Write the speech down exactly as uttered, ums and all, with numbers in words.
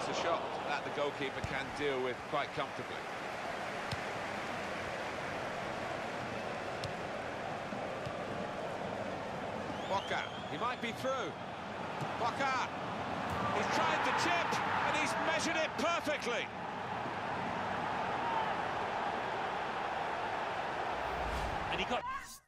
a shot that the goalkeeper can deal with quite comfortably. Walker, he might be through. Walker, he's tried to chip, and he's measured it perfectly. And he got...